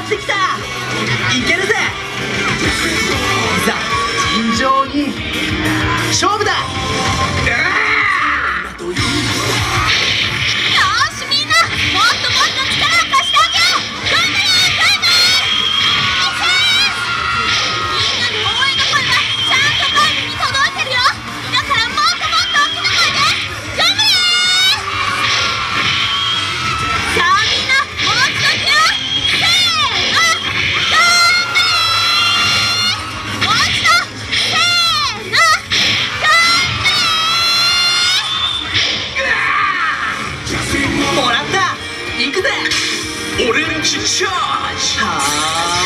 ってきた。いけるぜ。いざ尋常に勝負だ。 オレンジチャージ。 はあ。